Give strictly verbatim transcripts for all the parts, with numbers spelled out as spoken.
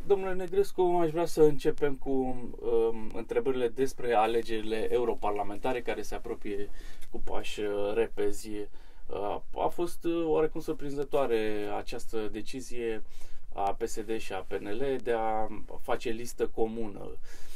Domnule Negrescu, aș vrea să începem cu um, întrebările despre alegerile europarlamentare care se apropie cu pași repezi. Uh, a fost uh, oarecum surprinzătoare această decizie a P S D și a P N L de a face listă comună.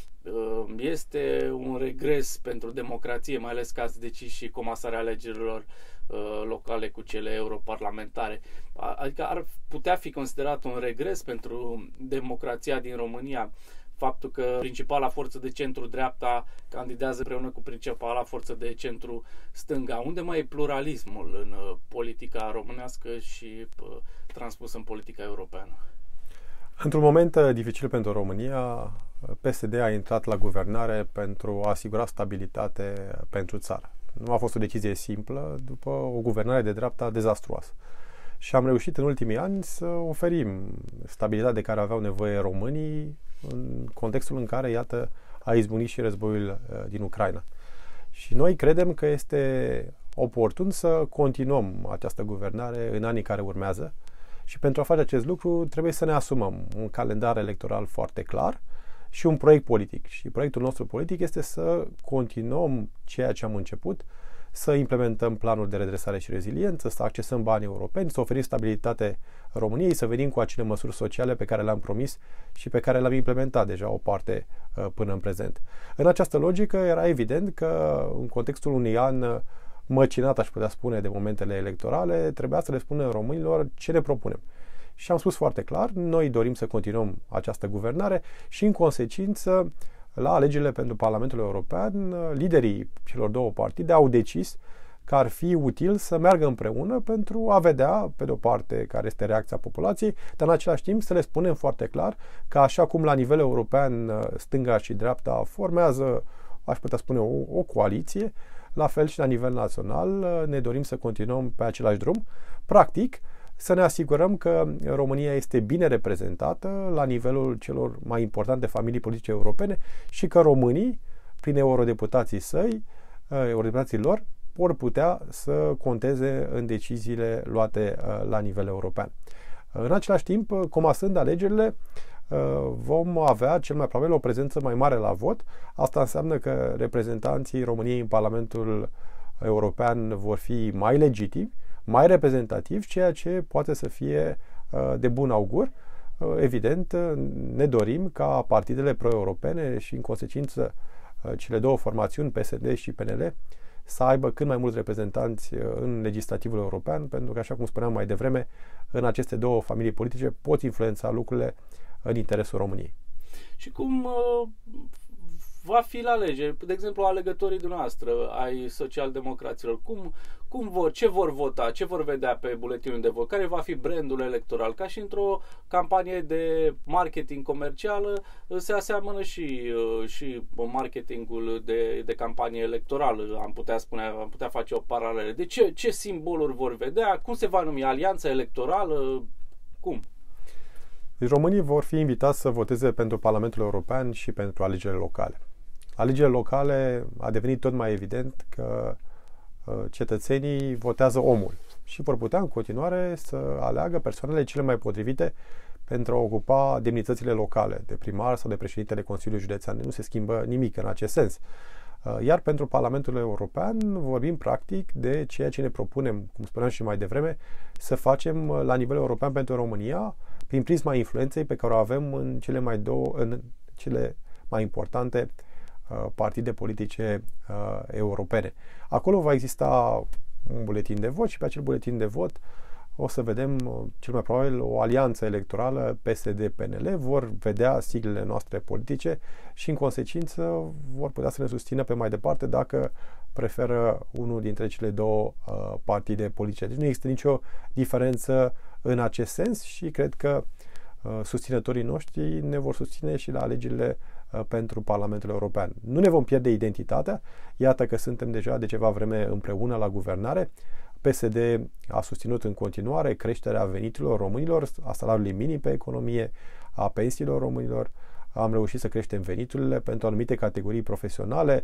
Uh, este un regres pentru democrație, mai ales că ați decis și comasarea alegerilor uh, locale cu cele europarlamentare. Adică ar putea fi considerat un regres pentru democrația din România faptul că principala forță de centru-dreapta candidează împreună cu principala forță de centru-stânga. Unde mai e pluralismul în politica românească și transpus în politica europeană? Într-un moment dificil pentru România, P S D a intrat la guvernare pentru a asigura stabilitate pentru țară. Nu a fost o decizie simplă după o guvernare de dreapta dezastruoasă. Și am reușit în ultimii ani să oferim stabilitatea de care aveau nevoie românii în contextul în care, iată, a izbucnit și războiul din Ucraina. Și noi credem că este oportun să continuăm această guvernare în anii care urmează și pentru a face acest lucru trebuie să ne asumăm un calendar electoral foarte clar și un proiect politic. Și proiectul nostru politic este să continuăm ceea ce am început, să implementăm planuri de redresare și reziliență, să accesăm banii europeni, să oferim stabilitate României, să venim cu acele măsuri sociale pe care le-am promis și pe care le-am implementat deja o parte până în prezent. În această logică era evident că în contextul unui an măcinat, aș putea spune, de momentele electorale, trebuia să le spunem românilor ce ne propunem. Și am spus foarte clar, noi dorim să continuăm această guvernare și în consecință la alegerile pentru Parlamentul European, liderii celor două partide au decis că ar fi util să meargă împreună pentru a vedea, pe de o parte, care este reacția populației, dar în același timp să le spunem foarte clar că așa cum la nivel european stânga și dreapta formează, aș putea spune, o, o coaliție, la fel și la nivel național ne dorim să continuăm pe același drum. Practic, să ne asigurăm că România este bine reprezentată la nivelul celor mai importante familii politice europene și că românii, prin eurodeputații săi, eurodeputații lor, vor putea să conteze în deciziile luate la nivel european. În același timp, comasând alegerile, vom avea cel mai probabil o prezență mai mare la vot. Asta înseamnă că reprezentanții României în Parlamentul European vor fi mai legitimi, mai reprezentativ, ceea ce poate să fie de bun augur. Evident, ne dorim ca partidele pro-europene și, în consecință, cele două formațiuni, P S D și P N L, să aibă cât mai mulți reprezentanți în legislativul european, pentru că, așa cum spuneam mai devreme, în aceste două familii politice pot influența lucrurile în interesul României. Și cum uh, va fi la alegeri? De exemplu, alegătorii dumneavoastră ai socialdemocraților, cum, cum vor, ce vor vota, ce vor vedea pe buletinul de vot, care va fi brandul electoral? Ca și într-o campanie de marketing comercială se aseamănă și, și marketingul de, de campanie electorală, am putea spune, am putea face o paralelă. De ce, ce simboluri vor vedea? Cum se va numi? Alianța electorală? Cum? Deci românii vor fi invitați să voteze pentru Parlamentul European și pentru alegerile locale. Alegerile locale a devenit tot mai evident că cetățenii votează omul și vor putea în continuare să aleagă persoanele cele mai potrivite pentru a ocupa demnitățile locale, de primar sau de președintele Consiliului Județean. Nu se schimbă nimic în acest sens. Iar pentru Parlamentul European vorbim practic de ceea ce ne propunem, cum spuneam și mai devreme, să facem la nivel european pentru România, prin prisma influenței pe care o avem în cele mai, două, în cele mai importante uh, partide politice uh, europene. Acolo va exista un buletin de vot și pe acel buletin de vot o să vedem uh, cel mai probabil o alianță electorală P S D P N L, vor vedea siglele noastre politice și în consecință vor putea să ne susțină pe mai departe dacă preferă unul dintre cele două uh, partide politice. Deci nu există nicio diferență în acest sens și cred că uh, susținătorii noștri ne vor susține și la alegerile uh, pentru Parlamentul European. Nu ne vom pierde identitatea, iată că suntem deja de ceva vreme împreună la guvernare. P S D a susținut în continuare creșterea veniturilor românilor, a salariului minim pe economie, a pensiilor românilor. Am reușit să creștem veniturile pentru anumite categorii profesionale.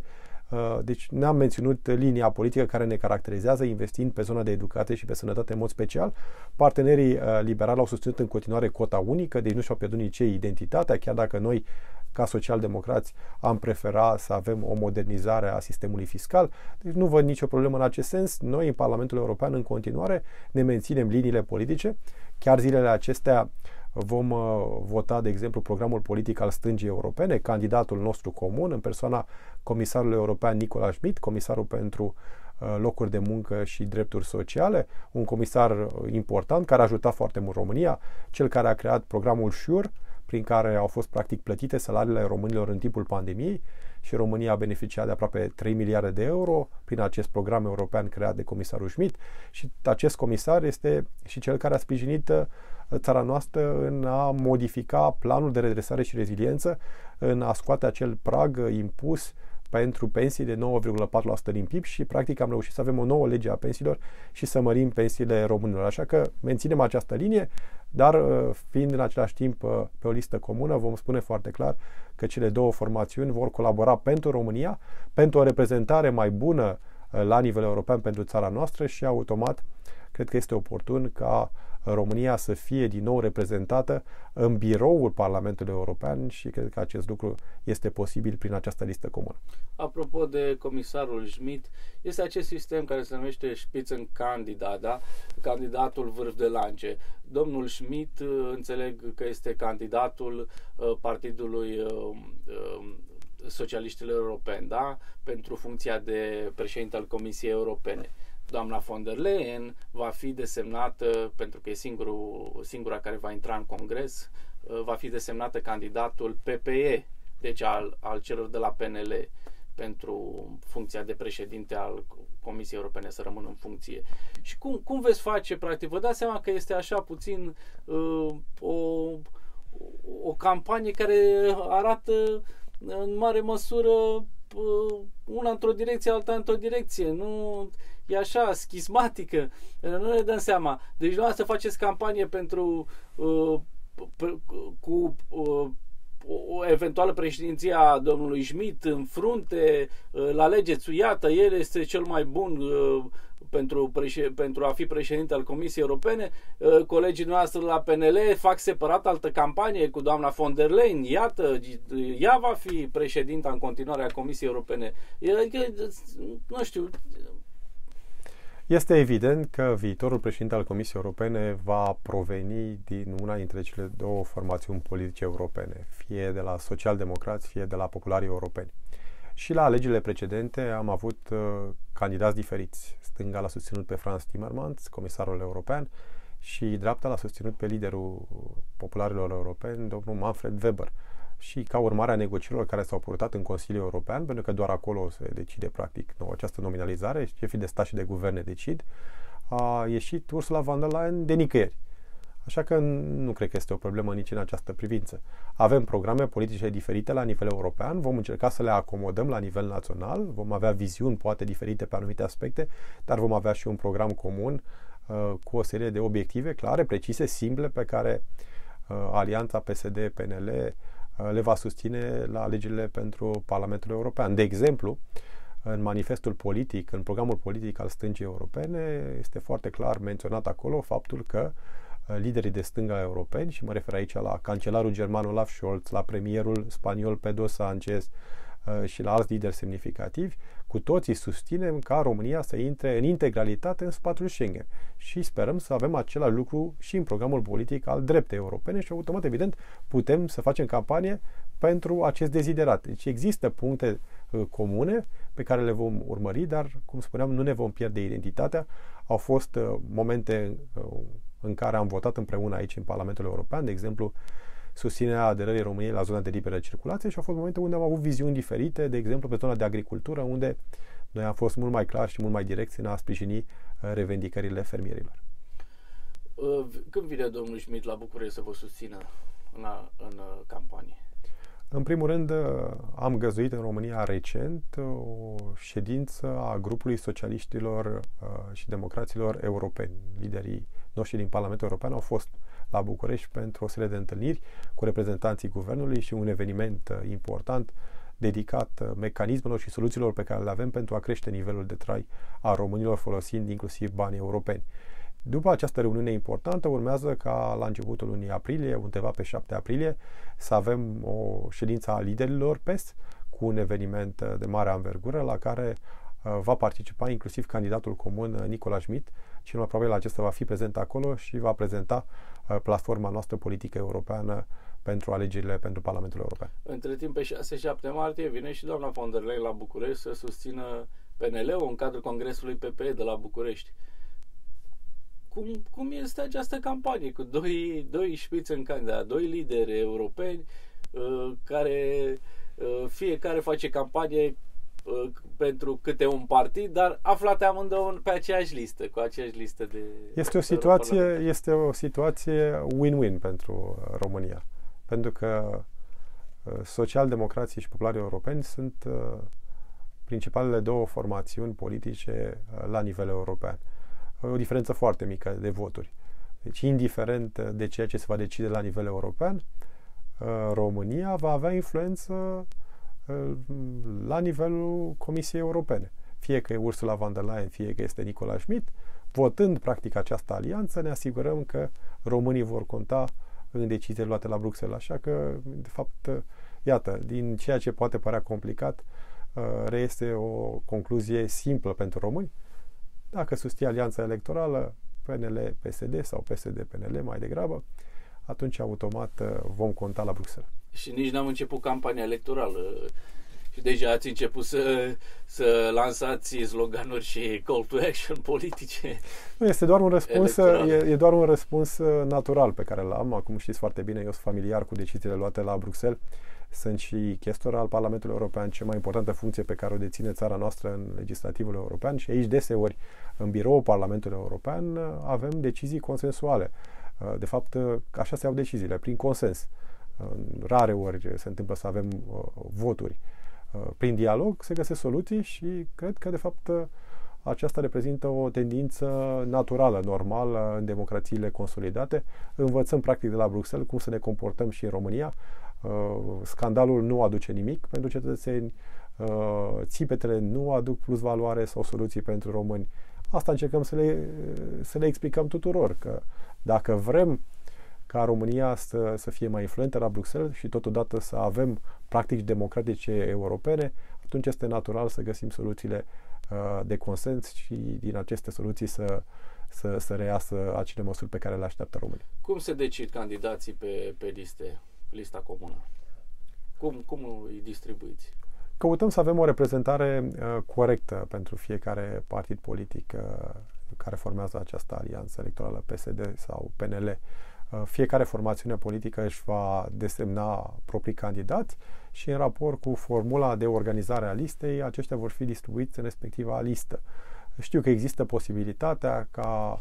Deci ne-am menținut linia politică care ne caracterizează, investind pe zona de educație și pe sănătate în mod special. Partenerii liberali au susținut în continuare cota unică, deci nu și-au pierdut nici ei identitatea, chiar dacă noi, ca socialdemocrați, am preferat să avem o modernizare a sistemului fiscal. Deci nu văd nicio problemă în acest sens. Noi, în Parlamentul European, în continuare, ne menținem liniile politice. Chiar zilele acestea vom vota, de exemplu, programul politic al stângii europene, candidatul nostru comun, în persoana comisarului european Nicolas Schmit, comisarul pentru locuri de muncă și drepturi sociale, un comisar important care a ajutat foarte mult România, cel care a creat programul SURE, prin care au fost practic plătite salariile românilor în timpul pandemiei și România a beneficiat de aproape trei miliarde de euro prin acest program european creat de comisarul Schmit și acest comisar este și cel care a sprijinit țara noastră în a modifica planul de redresare și reziliență, în a scoate acel prag impus pentru pensii de nouă virgulă patru la sută din P I B și practic am reușit să avem o nouă lege a pensiilor și să mărim pensiile românilor. Așa că menținem această linie, dar fiind în același timp pe o listă comună, vom spune foarte clar că cele două formațiuni vor colabora pentru România, pentru o reprezentare mai bună la nivel european pentru țara noastră și automat cred că este oportun ca România să fie din nou reprezentată în biroul Parlamentului European și cred că acest lucru este posibil prin această listă comună. Apropo de comisarul Schmit, este acest sistem care se numește Spitzenkandidat, da? Candidatul vârf de lance. Domnul Schmit, înțeleg că este candidatul partidului socialiștilor europeni, da? Pentru funcția de președinte al Comisiei Europene. Doamna von der Leyen va fi desemnată, pentru că e singurul, singura care va intra în Congres, va fi desemnată candidatul P P E, deci al, al celor de la P N L, pentru funcția de președinte al Comisiei Europene să rămână în funcție. Și cum, cum veți face, practic? Vă dați seama că este așa puțin uh, o, o campanie care arată în mare măsură uh, una într-o direcție, alta într-o direcție. Nu... E așa, schismatică, nu ne dăm seama. Deci nu să faceți campanie pentru uh, p- cu uh, o eventuală președinție a domnului Schmit în frunte, uh, la alegeți, iată, el este cel mai bun uh, pentru, președ- pentru a fi președinte al Comisiei Europene. Uh, colegii noastre la P N L fac separat altă campanie cu doamna von der Leyen, iată, ea va fi președinta în continuare a Comisiei Europene. Adică, nu știu... Este evident că viitorul președinte al Comisiei Europene va proveni din una dintre cele două formațiuni politice europene, fie de la socialdemocrați, fie de la popularii europeni. Și la alegerile precedente am avut uh, candidați diferiți. Stânga l-a susținut pe Frans Timmermans, comisarul european, și dreapta l-a susținut pe liderul popularilor europeni, domnul Manfred Weber. Și ca urmare a negocierilor care s-au purtat în Consiliul European, pentru că doar acolo se decide practic nou, această nominalizare, șefii de stat și de guverne decid, a ieșit Ursula von der Leyen de nicăieri. Așa că nu cred că este o problemă nici în această privință. Avem programe politice diferite la nivel european, vom încerca să le acomodăm la nivel național, vom avea viziuni poate diferite pe anumite aspecte, dar vom avea și un program comun uh, cu o serie de obiective clare, precise, simple, pe care uh, Alianța P S D P N L le va susține la alegerile pentru Parlamentul European. De exemplu, în manifestul politic, în programul politic al stângii europene, este foarte clar menționat acolo faptul că liderii de stânga europeni, și mă refer aici la cancelarul german Olaf Scholz, la premierul spaniol Pedro Sánchez și la alți lideri semnificativi, cu toții susținem ca România să intre în integralitate în spațiul Schengen. Și sperăm să avem același lucru și în programul politic al dreptei europene și automat, evident, putem să facem campanie pentru acest deziderat. Deci există puncte uh, comune pe care le vom urmări, dar, cum spuneam, nu ne vom pierde identitatea. Au fost uh, momente uh, în care am votat împreună aici în Parlamentul European, de exemplu, susținerea aderării României la zona de liberă circulație și au fost momente unde am avut viziuni diferite, de exemplu pe zona de agricultură, unde noi am fost mult mai clari și mult mai direcți în a sprijini revendicările fermierilor. Când vine domnul Schmit la București să vă susțină în, a, în campanie? În primul rând, am găzduit în România recent o ședință a grupului socialiștilor și democraților europeni. Liderii noștri din Parlamentul European au fost la București pentru o serie de întâlniri cu reprezentanții guvernului și un eveniment important dedicat mecanismelor și soluțiilor pe care le avem pentru a crește nivelul de trai a românilor, folosind inclusiv banii europeni. După această reuniune importantă, urmează ca la începutul lunii aprilie, undeva pe șapte aprilie, să avem o ședință a liderilor P E S cu un eveniment de mare anvergură la care va participa inclusiv candidatul comun Nicola Schmid. Cel mai probabil acesta va fi prezent acolo și va prezenta platforma noastră politică europeană pentru alegerile pentru Parlamentul European. Între timp, pe șase șapte martie vine și doamna von der Leyen la București să susțină P N L-ul în cadrul Congresului P P E de la București. Cum, cum este această campanie cu doi, doi șpiți în candidat, doi lideri europeni uh, care uh, fiecare face campanie uh, pentru câte un partid, dar aflate amândouă pe aceeași listă, cu aceeași listă de... Este o situație, este o situație win-win pentru România. Pentru că socialdemocrații și popularii europeni sunt uh, principalele două formațiuni politice uh, la nivel european. O diferență foarte mică de voturi. Deci, indiferent de ceea ce se va decide la nivel european, România va avea influență la nivelul Comisiei Europene. Fie că e Ursula von der Leyen, fie că este Nicola Schmid, votând practic această alianță, ne asigurăm că românii vor conta în deciziile luate la Bruxelles. Așa că, de fapt, iată, din ceea ce poate părea complicat, reiese o concluzie simplă pentru români. Dacă susții alianța electorală, P N L P S D sau P S D P N L mai degrabă, atunci automat vom conta la Bruxelles. Și nici n-am început campania electorală și deja ați început să, să lansați sloganuri și call to action politice. Nu, este doar un răspuns, e, e doar un răspuns natural pe care l-am. Acum știți foarte bine, eu sunt familiar cu deciziile luate la Bruxelles. Sunt și chestor al Parlamentului European, cea mai importantă funcție pe care o deține țara noastră în legislativul european, și aici deseori în biroul Parlamentului European avem decizii consensuale. De fapt, așa se iau deciziile, prin consens. Rare ori se întâmplă să avem voturi. Prin dialog se găsesc soluții și cred că, de fapt, aceasta reprezintă o tendință naturală, normală în democrațiile consolidate. Învățăm practic de la Bruxelles cum să ne comportăm și în România. Scandalul nu aduce nimic pentru cetățeni, țipetele nu aduc plus valoare sau soluții pentru români. Asta încercăm să le, să le explicăm tuturor, că dacă vrem ca România să, să fie mai influentă la Bruxelles și totodată să avem practici democratice europene, atunci este natural să găsim soluțiile uh, de consens și din aceste soluții să, să, să reiasă acele măsuri pe care le așteaptă românii. Cum se decid candidații pe, pe liste, lista comună? Cum, cum îi distribuiți? Căutăm să avem o reprezentare uh, corectă pentru fiecare partid politic uh, care formează această alianță electorală P S D sau P N L. Uh, fiecare formațiune politică își va desemna proprii candidați și în raport cu formula de organizare a listei, aceștia vor fi distribuiți în respectiva listă. Știu că există posibilitatea ca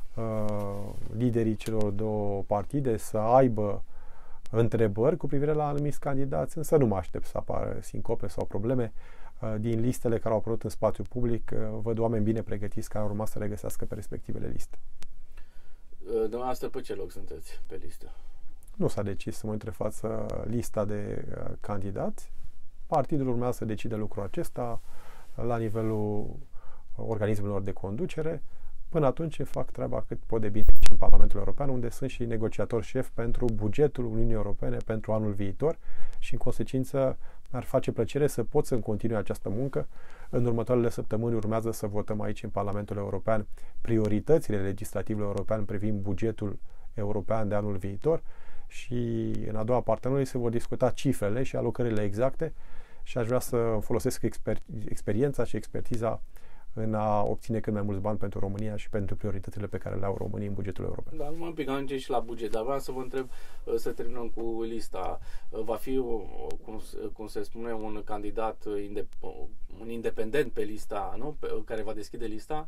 uh, liderii celor două partide să aibă întrebări cu privire la anumiți candidați, însă nu mă aștept să apară sincope sau probleme. Din listele care au apărut în spațiu public, văd oameni bine pregătiți care urma să le găsească pe respectivele liste. Dumneavoastră pe ce loc sunteți pe listă? Nu s-a decis să mă între față lista de candidați. Partidul urmează să decide lucrul acesta la nivelul organismelor de conducere. Până atunci fac treaba cât pot de bine și în Parlamentul European, unde sunt și negociator șef pentru bugetul Uniunii Europene pentru anul viitor și, în consecință, mi-ar face plăcere să pot să-mi continui această muncă. În următoarele săptămâni urmează să votăm aici în Parlamentul European prioritățile legislativului european privind bugetul european de anul viitor și în a doua parte a anului se vor discuta cifrele și alocările exacte și aș vrea să folosesc exper- experiența și expertiza în a obține cât mai mulți bani pentru România și pentru prioritățile pe care le au românii în bugetul european. Da, numai un pic, am și la buget, dar vreau să vă întreb, să terminăm cu lista. Va fi, cum, cum se spune, un candidat, un independent pe lista, nu? Pe, care va deschide lista?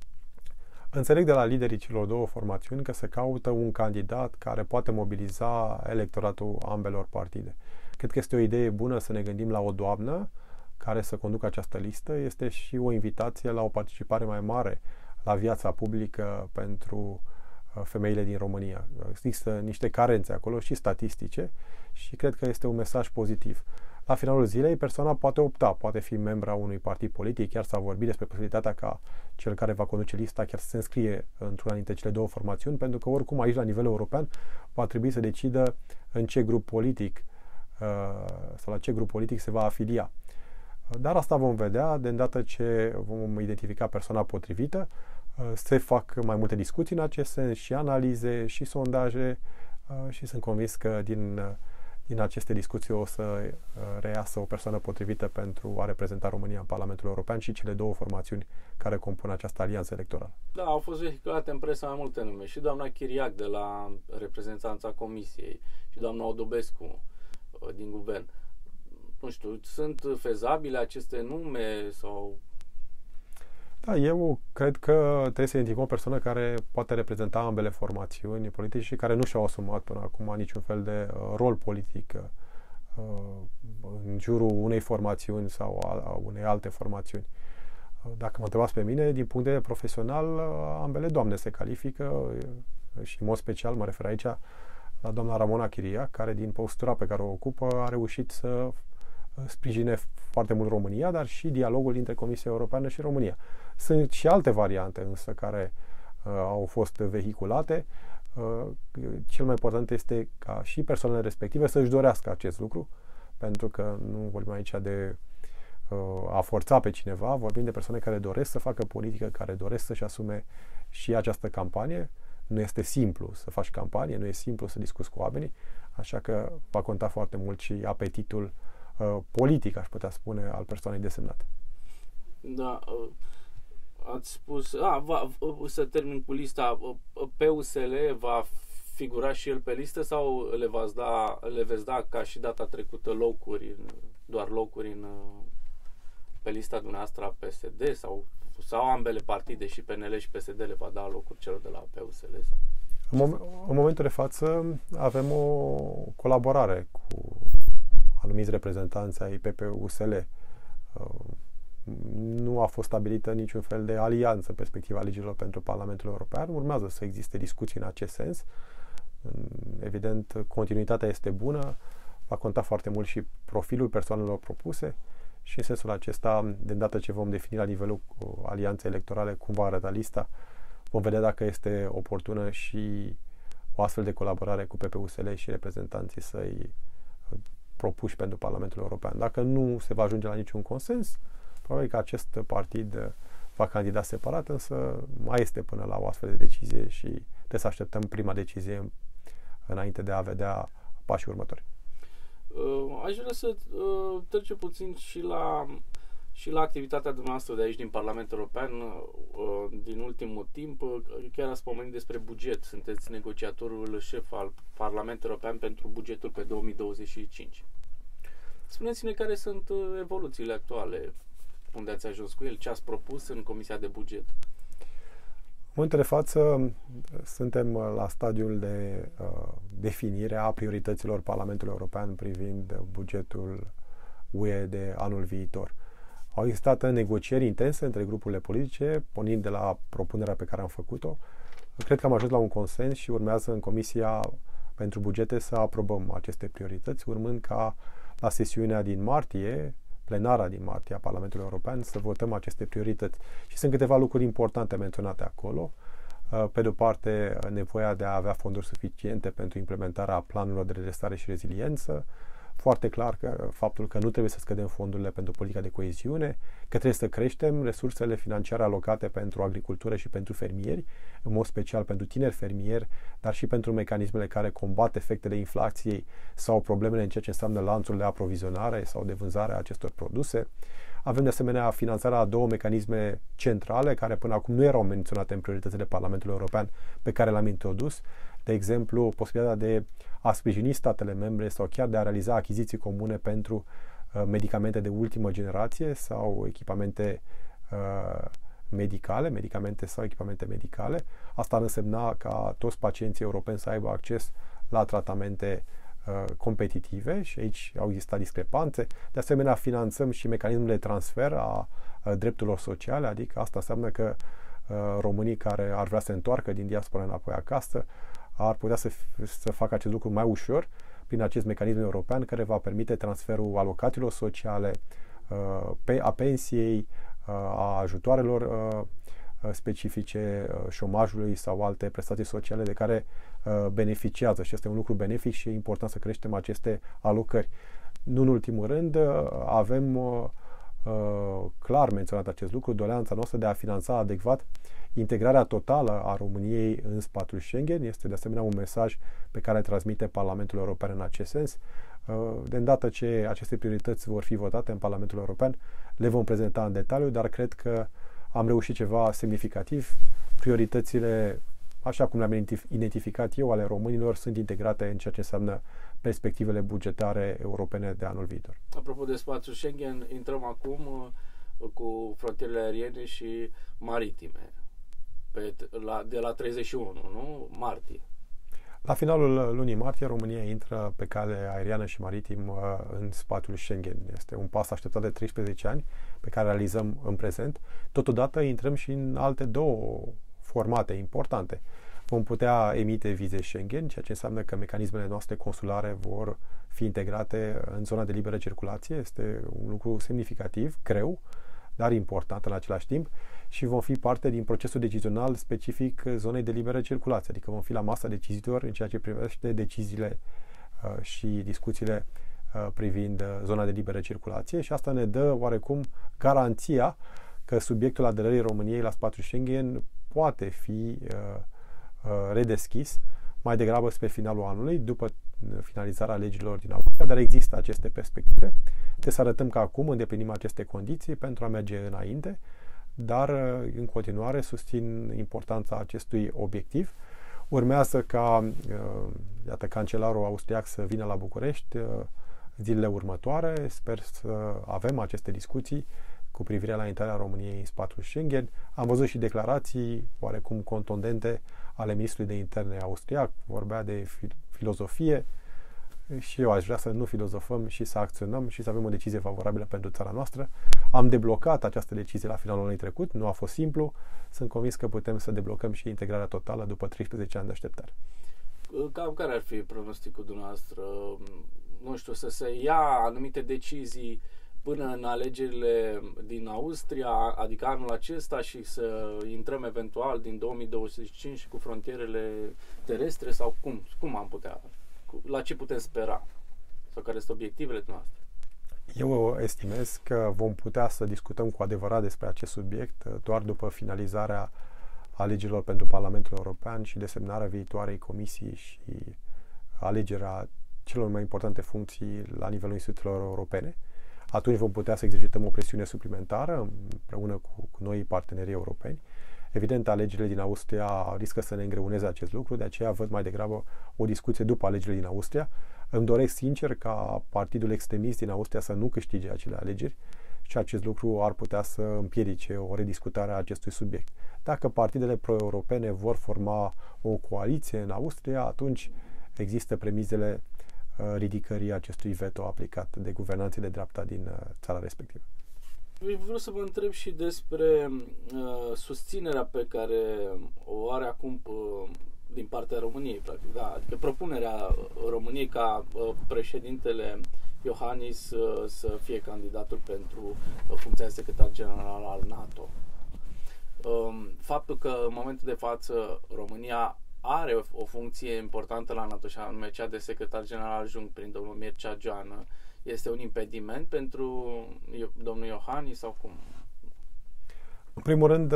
Înțeleg de la liderii celor două formațiuni că se caută un candidat care poate mobiliza electoratul ambelor partide. Cred că este o idee bună să ne gândim la o doamnă care să conducă această listă. Este și o invitație la o participare mai mare la viața publică pentru femeile din România. Există niște carențe acolo și statistice și cred că este un mesaj pozitiv. la finalul zilei persoana poate opta, poate fi membra unui partid politic, chiar s-a vorbit despre posibilitatea ca cel care va conduce lista chiar să se înscrie într-una dintre cele două formațiuni, pentru că oricum aici la nivel european va trebui să decidă în ce grup politic sau la ce grup politic se va afilia. Dar asta vom vedea de îndată ce vom identifica persoana potrivită. Se fac mai multe discuții în acest sens, și analize, și sondaje, și sunt convins că din, din aceste discuții o să reiasă o persoană potrivită pentru a reprezenta România în Parlamentul European și cele două formațiuni care compun această alianță electorală. Da, au fost vehiculate în presă mai multe nume. Și doamna Chiriac de la reprezentanța Comisiei și doamna Odobescu din guvern. Nu știu, sunt fezabile aceste nume sau... Da, eu cred că trebuie să identificăm o persoană care poate reprezenta ambele formațiuni politice și care nu și-au asumat până acum niciun fel de uh, rol politic uh, în jurul unei formațiuni sau a, a unei alte formațiuni. Uh, dacă mă întrebați pe mine, din punct de vedere profesional, uh, ambele doamne se califică uh, și în mod special mă refer aici la doamna Ramona Chiriac, care din postura pe care o ocupă a reușit să sprijine foarte mult România, dar și dialogul dintre Comisia Europeană și România. Sunt și alte variante însă care uh, au fost vehiculate. Uh, cel mai important este ca și persoanele respective să-și dorească acest lucru, pentru că nu vorbim aici de uh, a forța pe cineva, vorbim de persoane care doresc să facă politică, care doresc să-și asume și această campanie. Nu este simplu să faci campanie, nu este simplu să discuți cu oamenii, așa că va conta foarte mult și apetitul uh, politic, aș putea spune, al persoanei desemnate. Da, uh, ați spus, a, va, uh, să termin cu lista, uh, P U S L va figura și el pe listă sau le, v-ați da, le veți da ca și data trecută locuri, doar locuri în, pe lista dumneavoastră a P S D sau sau ambele partide, și P N L și P S D, le va da locuri celor de la P U S L? Sau? În, mom- în momentul de față avem o colaborare cu anumiți reprezentanți ai P P U S L. Nu a fost stabilită niciun fel de alianță în perspectiva alegerilor pentru Parlamentul European. Urmează să existe discuții în acest sens. Evident, continuitatea este bună, va conta foarte mult și profilul persoanelor propuse. Și în sensul acesta, de îndată ce vom defini la nivelul alianței electorale cum va arăta lista, vom vedea dacă este oportună și o astfel de colaborare cu P P U S L și reprezentanții săi propuși pentru Parlamentul European. Dacă nu se va ajunge la niciun consens, probabil că acest partid va candida separat, însă mai este până la o astfel de decizie și trebuie să așteptăm prima decizie înainte de a vedea pașii următori. Uh, aș vrea să uh, trecem puțin și la, și la activitatea dumneavoastră de aici din Parlamentul European uh, din ultimul timp. Uh, chiar ați pomenit despre buget. Sunteți negociatorul șef al Parlamentului European pentru bugetul pe două mii douăzeci și cinci. Spuneți-ne care sunt uh, evoluțiile actuale, unde ați ajuns cu el, ce ați propus în Comisia de Buget. În momentul de față suntem la stadiul de uh, definire a priorităților Parlamentului European privind bugetul U E de anul viitor. Au existat negocieri intense între grupurile politice, pornind de la propunerea pe care am făcut-o. Cred că am ajuns la un consens și urmează în Comisia pentru Bugete să aprobăm aceste priorități, urmând ca la sesiunea din martie, plenara din martie a Parlamentului European, să votăm aceste priorități. Și sunt câteva lucruri importante menționate acolo. Pe de-o parte, nevoia de a avea fonduri suficiente pentru implementarea planurilor de redresare și reziliență. Foarte clar că faptul că nu trebuie să scădem fondurile pentru politica de coeziune, că trebuie să creștem resursele financiare alocate pentru agricultură și pentru fermieri, în mod special pentru tineri fermieri, dar și pentru mecanismele care combat efectele inflației sau problemele în ceea ce înseamnă lanțul de aprovizionare sau de vânzare a acestor produse. Avem de asemenea finanțarea a două mecanisme centrale care până acum nu erau menționate în prioritățile Parlamentului European, pe care le-am introdus. De exemplu, posibilitatea de a sprijini statele membre sau chiar de a realiza achiziții comune pentru uh, medicamente de ultimă generație sau echipamente uh, medicale, medicamente sau echipamente medicale. Asta ar însemna ca toți pacienții europeni să aibă acces la tratamente uh, competitive și aici au existat discrepanțe. De asemenea, finanțăm și mecanismul de transfer a uh, drepturilor sociale, adică asta înseamnă că uh, românii care ar vrea să se întoarcă din diaspora înapoi acasă ar putea să, să facă acest lucru mai ușor, prin acest mecanism european care va permite transferul alocațiilor sociale, a pensiei, a ajutoarelor specifice șomajului sau alte prestații sociale de care beneficiază și este un lucru benefic și e important să creștem aceste alocări. Nu în ultimul rând, avem clar menționat acest lucru, doleanța noastră de a finanța adecvat integrarea totală a României în spațiul Schengen. Este de asemenea un mesaj pe care transmite Parlamentul European în acest sens. De îndată ce aceste priorități vor fi votate în Parlamentul European, le vom prezenta în detaliu, dar cred că am reușit ceva semnificativ. Prioritățile, așa cum le-am identificat eu, ale românilor, sunt integrate în ceea ce înseamnă perspectivele bugetare europene de anul viitor. Apropo de spațiul Schengen, intrăm acum cu frontierele aeriene și maritime, pe, la, de la treizeci și unu, nu? Martie. La finalul lunii martie, România intră pe cale aeriană și maritim în spațiul Schengen. Este un pas așteptat de treisprezece ani pe care realizăm în prezent. Totodată intrăm și în alte două formate importante. Vom putea emite vize Schengen, ceea ce înseamnă că mecanismele noastre consulare vor fi integrate în zona de liberă circulație. Este un lucru semnificativ, greu, dar important în același timp, și vom fi parte din procesul decizional specific zonei de liberă circulație, adică vom fi la masa deciziilor în ceea ce privește deciziile uh, și discuțiile uh, privind uh, zona de liberă circulație, și asta ne dă oarecum garanția că subiectul aderării României la spațiul Schengen poate fi uh, uh, redeschis mai degrabă spre finalul anului, după finalizarea legilor din Austria, dar există aceste perspective. Trebuie să arătăm că acum îndeplinim aceste condiții pentru a merge înainte, dar în continuare susțin importanța acestui obiectiv. Urmează ca, iată, cancelarul austriac să vină la București zilele următoare. Sper să avem aceste discuții cu privire la intrarea României în spațiul Schengen. Am văzut și declarații oarecum contundente ale ministrului de interne austriac, vorbea de filozofie, și eu aș vrea să nu filozofăm și să acționăm și să avem o decizie favorabilă pentru țara noastră. Am deblocat această decizie la finalul anului trecut, nu a fost simplu. Sunt convins că putem să deblocăm și integrarea totală după treisprezece ani de așteptare. Cam care ar fi pronosticul dumneavoastră? Nu știu, să se ia anumite decizii până în alegerile din Austria, adică anul acesta, și să intrăm eventual din două mii douăzeci și cinci cu frontierele terestre, sau cum? Cum am putea? La ce putem spera? Sau care sunt obiectivele noastre? Eu estimez că vom putea să discutăm cu adevărat despre acest subiect doar după finalizarea alegerilor pentru Parlamentul European și desemnarea viitoarei comisii și alegerea celor mai importante funcții la nivelul instituțiilor europene. Atunci vom putea să exercităm o presiune suplimentară împreună cu, cu noi partenerii europeni. Evident, alegerile din Austria riscă să ne îngreuneze acest lucru, de aceea văd mai degrabă o discuție după alegerile din Austria. Îmi doresc sincer ca partidul extremist din Austria să nu câștige acele alegeri și acest lucru ar putea să împiedice o rediscutare a acestui subiect. Dacă partidele pro-europene vor forma o coaliție în Austria, atunci există premizele ridicării acestui veto aplicat de guvernanții de dreapta din țara respectivă. Vreau să vă întreb și despre uh, susținerea pe care o are acum uh, din partea României, practic, da, adică propunerea României ca uh, președintele Iohannis uh, să fie candidatul pentru uh, funcția de secretar general al NATO. Uh, faptul că în momentul de față România are o, o funcție importantă la NATO, și anume cea de secretar general adjunct prin domnul Mircea Joană, este un impediment pentru domnul Iohannis sau cum? În primul rând,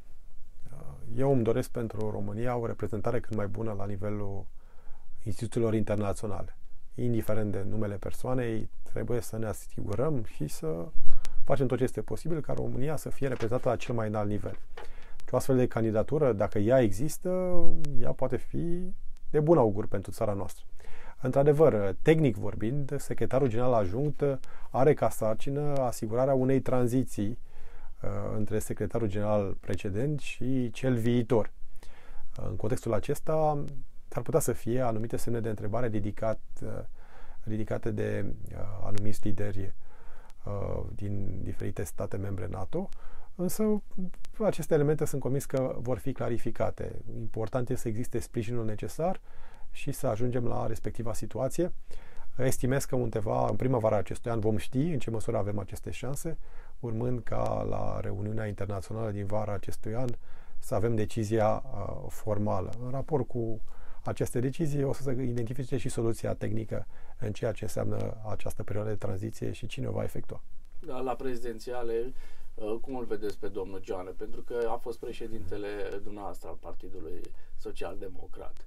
eu îmi doresc pentru România o reprezentare cât mai bună la nivelul instituțiilor internaționale. Indiferent de numele persoanei, trebuie să ne asigurăm și să facem tot ce este posibil ca România să fie reprezentată la cel mai înalt nivel. Și o astfel de candidatură, dacă ea există, ea poate fi de bun augur pentru țara noastră. Într-adevăr, tehnic vorbind, secretarul general adjunct are ca sarcină asigurarea unei tranziții uh, între secretarul general precedent și cel viitor. Uh, în contextul acesta, s-ar putea să fie anumite semne de întrebare ridicat, uh, ridicate de uh, anumiți lideri uh, din diferite state membre NATO, însă aceste elemente sunt convins că vor fi clarificate. Important este să existe sprijinul necesar și să ajungem la respectiva situație. Estimez că undeva în primăvara acestui an vom ști în ce măsură avem aceste șanse, urmând ca la reuniunea internațională din vara acestui an să avem decizia uh, formală. În raport cu aceste decizii o să se identifice și soluția tehnică în ceea ce înseamnă această perioadă de tranziție și cine o va efectua. Da, la prezidențiale, cum îl vedeți pe domnul Joană? Pentru că a fost președintele dumneavoastră al Partidului Social Democrat.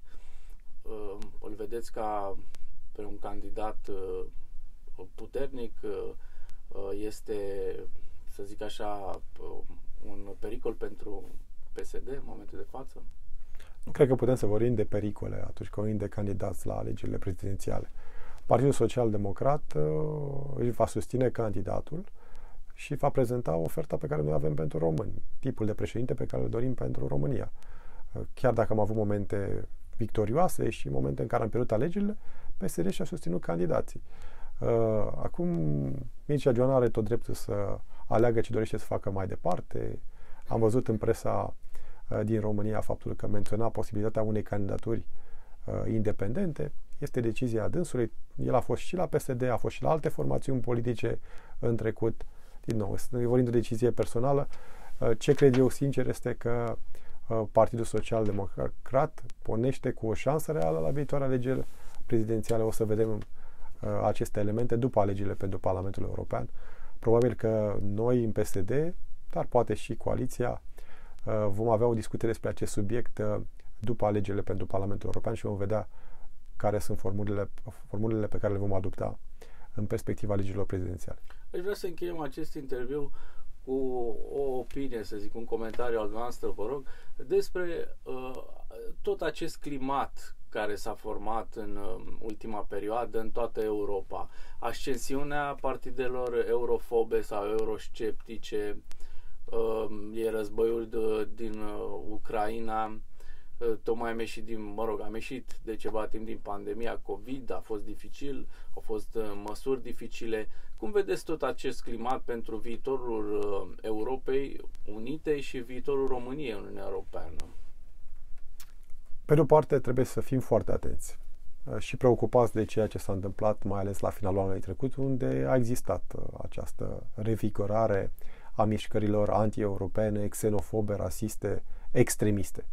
Îl vedeți ca pe un candidat puternic? Este, să zic așa, un pericol pentru P S D în momentul de față? Nu cred că putem să vorbim de pericole atunci când vorbim de candidați la alegerile prezidențiale. Partidul Social Democrat uh, își va susține candidatul și va prezenta oferta pe care noi avem pentru români, tipul de președinte pe care îl dorim pentru România. Uh, chiar dacă am avut momente victorioase și momente în care am pierdut alegerile, P S D și-a susținut candidații. Uh, acum, Mircea Joană are tot dreptul să aleagă ce dorește să facă mai departe. Am văzut în presa uh, din România faptul că menționa posibilitatea unei candidaturi uh, independente. Este decizia dânsului. El a fost și la P S D, a fost și la alte formațiuni politice în trecut. Din nou, vorbim de o decizie personală. Ce cred eu sincer este că Partidul Social Democrat pornește cu o șansă reală la viitoarea alegeri prezidențiale. O să vedem aceste elemente după alegerile pentru Parlamentul European. Probabil că noi în P S D, dar poate și coaliția, vom avea o discuție despre acest subiect după alegerile pentru Parlamentul European și vom vedea care sunt formulele, formulele pe care le vom adopta în perspectiva alegerilor prezidențiale. Aș vrea să încheiem acest interviu cu o opinie, să zic, un comentariu al noastră, vă rog, despre uh, tot acest climat care s-a format în uh, ultima perioadă în toată Europa. Ascensiunea partidelor eurofobe sau eurosceptice, uh, e războiul de, din uh, Ucraina. Tocmai am ieșit din, mă rog, am ieșit de ceva timp din pandemia COVID, a fost dificil, au fost măsuri dificile. Cum vedeți tot acest climat pentru viitorul Europei Unite și viitorul României în Uniunea Europeană? Pe de o parte, trebuie să fim foarte atenți și preocupați de ceea ce s-a întâmplat, mai ales la finalul anului trecut, unde a existat această revigorare a mișcărilor anti-europene, xenofobe, rasiste, extremiste.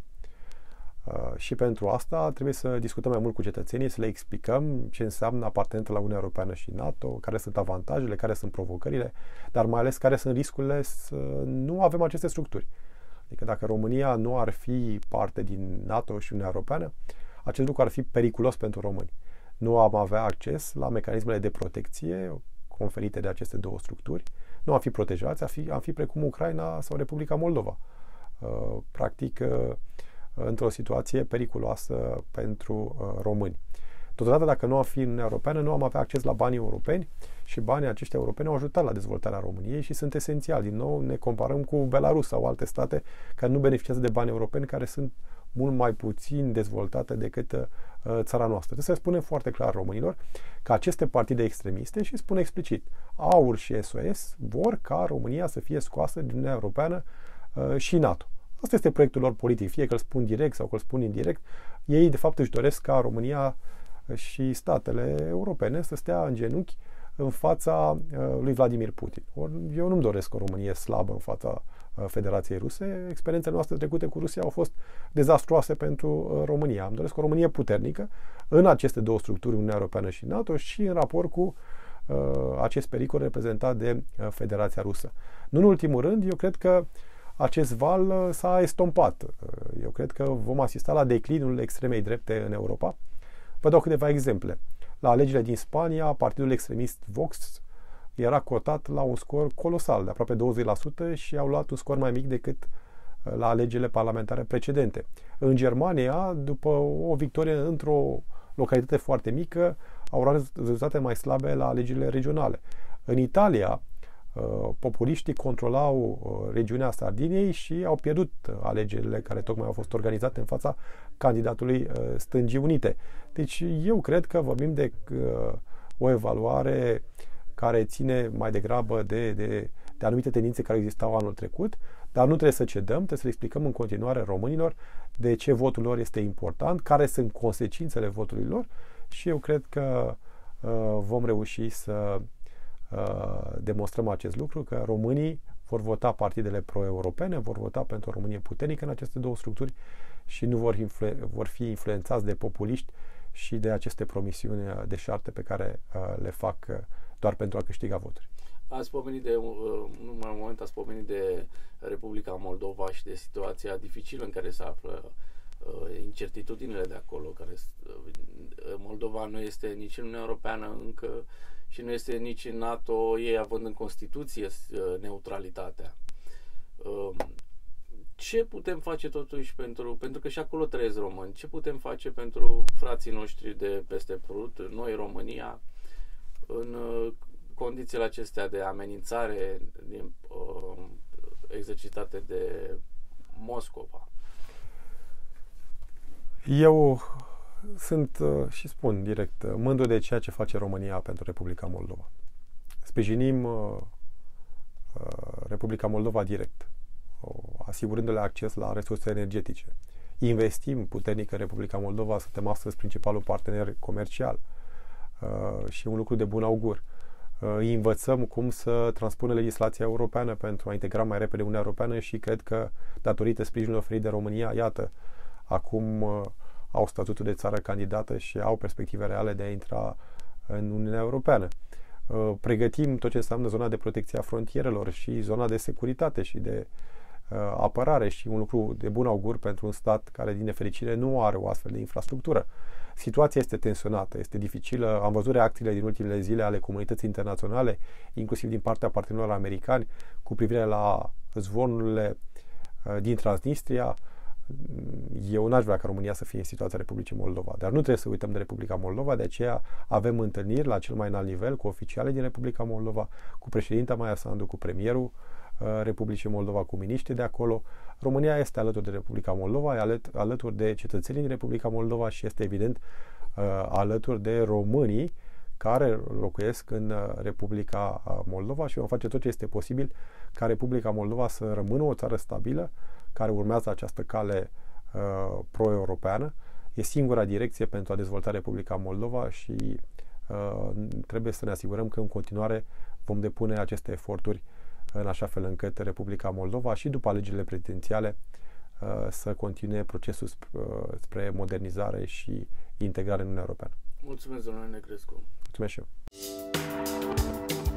Uh, și pentru asta trebuie să discutăm mai mult cu cetățenii, să le explicăm ce înseamnă apartenența la Uniunea Europeană și NATO, care sunt avantajele, care sunt provocările, dar mai ales care sunt riscurile să nu avem aceste structuri. Adică dacă România nu ar fi parte din NATO și Uniunea Europeană, acest lucru ar fi periculos pentru români. Nu am avea acces la mecanismele de protecție conferite de aceste două structuri, nu am fi protejați, am fi, am fi precum Ucraina sau Republica Moldova. Uh, practic, uh, într-o situație periculoasă pentru uh, români. Totodată, dacă nu am fi în Uniunea Europeană, nu am avea acces la banii europeni și banii aceștia europeni au ajutat la dezvoltarea României și sunt esențiali. Din nou, ne comparăm cu Belarus sau alte state care nu beneficiază de bani europeni, care sunt mult mai puțin dezvoltate decât uh, țara noastră. Trebuie să spunem foarte clar românilor că aceste partide extremiste, și spun explicit, AUR și S O S vor ca România să fie scoasă din Uniunea Europeană uh, și NATO. Asta este proiectul lor politic, fie că îl spun direct sau că îl spun indirect. Ei, de fapt, își doresc ca România și statele europene să stea în genunchi în fața lui Vladimir Putin. Or, eu nu-mi doresc o Românie slabă în fața Federației Ruse. Experiențele noastre trecute cu Rusia au fost dezastruoase pentru România. Îmi doresc o Românie puternică în aceste două structuri, Uniunea Europeană și NATO, și în raport cu uh, acest pericol reprezentat de Federația Rusă. Nu în ultimul rând, eu cred că acest val s-a estompat. Eu cred că vom asista la declinul extremei drepte în Europa. Vă dau câteva exemple. La alegerile din Spania, partidul extremist Vox era cotat la un scor colosal, de aproape douăzeci la sută, și au luat un scor mai mic decât la alegerile parlamentare precedente. În Germania, după o victorie într-o localitate foarte mică, au luat rezultate mai slabe la alegerile regionale. În Italia, populiștii controlau regiunea Sardiniei și au pierdut alegerile care tocmai au fost organizate în fața candidatului Stângii Unite. Deci eu cred că vorbim de o evaluare care ține mai degrabă de, de, de anumite tendințe care existau anul trecut, Dar nu trebuie să cedăm, trebuie să le explicăm în continuare românilor de ce votul lor este important, care sunt consecințele votului lor și eu cred că uh, vom reuși să uh, demonstrăm acest lucru, că românii vor vota partidele pro-europene, vor vota pentru o Românie puternică în aceste două structuri și nu vor, influ- vor fi influențați de populiști și de aceste promisiuni deșarte pe care uh, le fac uh, doar pentru a câștiga voturi. Ați pomenit de, numai un moment, ați pomenit de Republica Moldova și de situația dificilă în care se află, incertitudinile de acolo, care Moldova nu este nici în Uniunea Europeană încă și nu este nici în NATO, ei având în Constituție neutralitatea. Ce putem face totuși pentru, pentru că și acolo trăiesc români, ce putem face pentru frații noștri de peste Prut, noi România, în condițiile acestea de amenințare uh, exercitate de Moscova? Eu sunt uh, și spun direct uh, mândru de ceea ce face România pentru Republica Moldova. Sprijinim uh, uh, Republica Moldova direct, uh, asigurându-le acces la resurse energetice. Investim puternic în Republica Moldova, suntem astăzi principalul partener comercial uh, și un lucru de bun augur. Îi învățăm cum să transpună legislația europeană pentru a integra mai repede Uniunea Europeană și cred că, datorită sprijinului oferit de România, iată, acum au statutul de țară candidată și au perspective reale de a intra în Uniunea Europeană. Pregătim tot ce înseamnă zona de protecție a frontierelor și zona de securitate și de apărare și un lucru de bun augur pentru un stat care, din nefericire, nu are o astfel de infrastructură. Situația este tensionată, este dificilă. Am văzut reacțiile din ultimele zile ale comunității internaționale, inclusiv din partea partenerilor americani, cu privire la zvonurile din Transnistria. Eu n-aș vrea ca România să fie în situația Republicii Moldova, dar nu trebuie să uităm de Republica Moldova, de aceea avem întâlniri la cel mai înalt nivel cu oficiale din Republica Moldova, cu președinta Maia Sandu, cu premierul Republicii Moldova, cu miniștri de acolo. România este alături de Republica Moldova, e alături de cetățenii din Republica Moldova și este evident alături de românii care locuiesc în Republica Moldova și vom face tot ce este posibil ca Republica Moldova să rămână o țară stabilă care urmează această cale uh, pro-europeană. E singura direcție pentru a dezvolta Republica Moldova și uh, trebuie să ne asigurăm că în continuare vom depune aceste eforturi în așa fel încât Republica Moldova și după alegerile prezidențiale uh, să continue procesul sp- uh, spre modernizare și integrare în Uniunea Europeană. Mulțumesc, domnule Negrescu. Mulțumesc și eu.